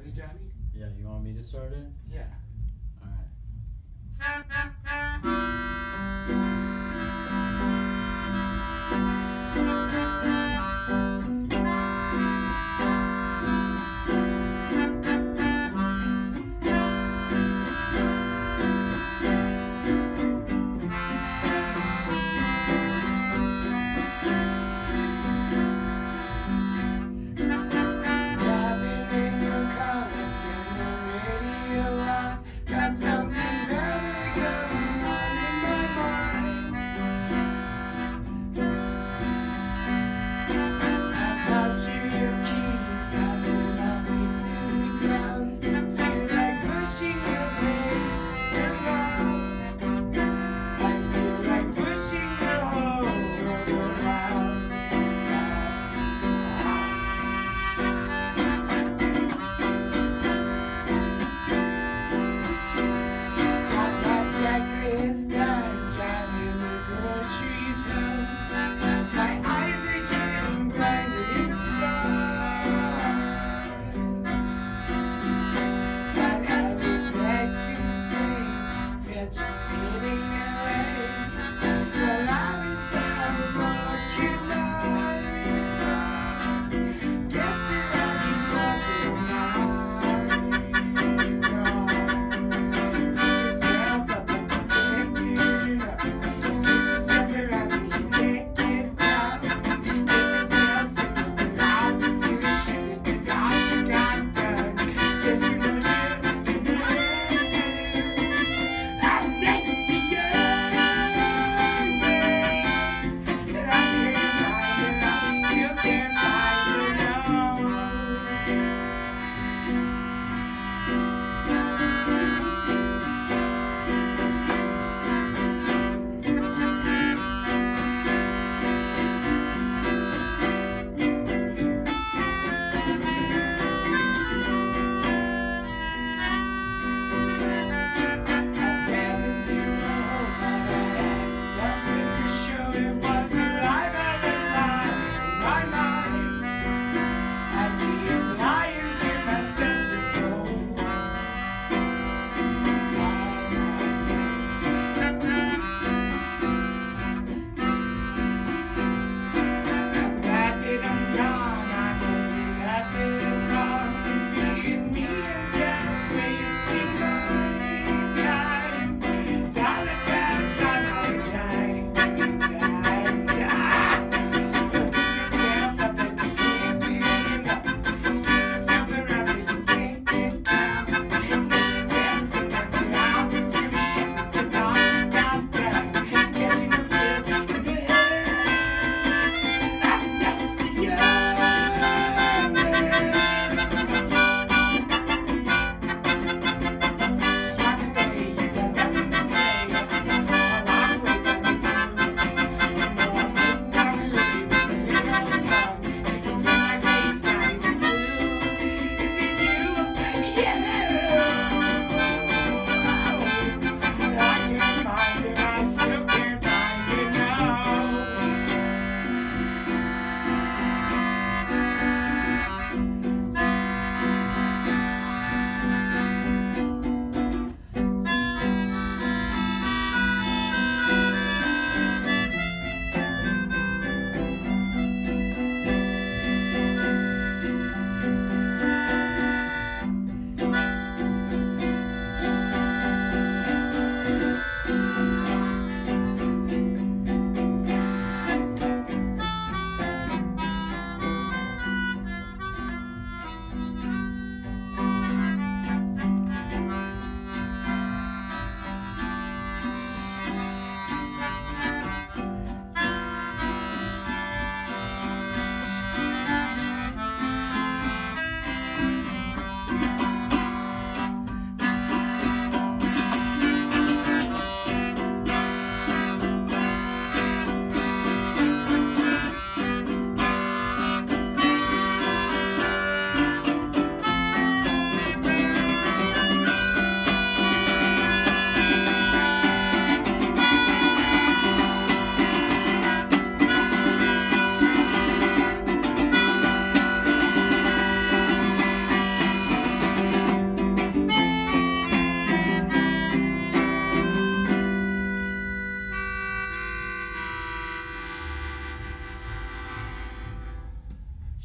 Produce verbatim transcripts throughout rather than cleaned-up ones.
ready, Johnny? Yeah, you want me to start it? Yeah. Got something better going on in my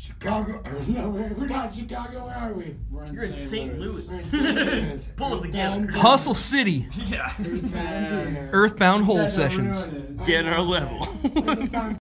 Chicago. No, we're not Chicago. Where are we? We're in You're in Saint Louis. We're in Saint Louis. Pull it together. Hustle City. Yeah. Earthbound. Earthbound Hole Said, "Oh, Sessions. ruin it." Get our level. Play the song